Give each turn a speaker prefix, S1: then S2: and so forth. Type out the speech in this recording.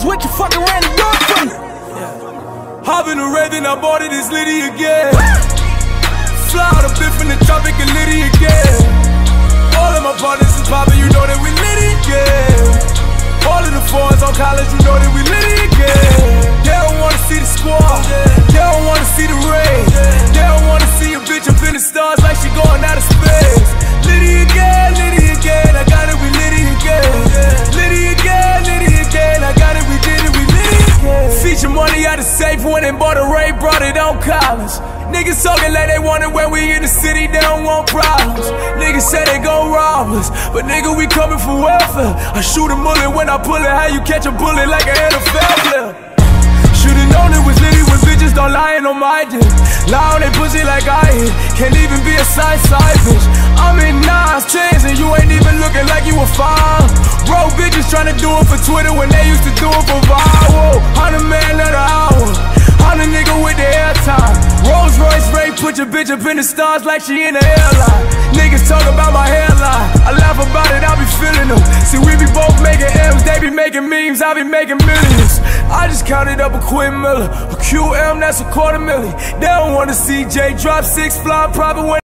S1: Cause what you fucking ran the door from me?
S2: Hop in the red, then I bought it, it's Litty again. Fly out a bit from the tropic and Litty again. All of my partners is poppin', you know that we Litty again. All of the fours on college, you know that we Litty again. They don't wanna see the squad, they don't wanna see the rain. They don't wanna see a bitch up in the stars like she going out of space. Litty again, I got it, we Litty again. Litty again, I got it, we did it, we Litty again. Feature money out the safe, went and bought a Ray, brought it on college. Niggas talking like they want it when we in the city, they don't want problems. Niggas say they gon' rob us, but nigga, we coming for welfare. I shoot a bullet when I pull it, how you catch a bullet like an NFL player? Should've known it was Litty when bitches don't lying on my dick. Lie on they pussy like I hit, can't even be a side bitch. I'm in 9s, 10s, and you ain't even looking like you a 5. Bro, bitches tryna do it for Twitter when they used to do it for viral. 100 man of the hour, I'm the nigga with the airtime. Rolls Royce Ray, put your bitch up in the stars like she in the airline. Niggas talk about my hairline, I laugh about it, I be feeling them. See, we be both making M's, they be making memes, I be making millions. I just counted up a $250,000, a QM, that's a $250,000. They don't wanna see J drop 6 fly private when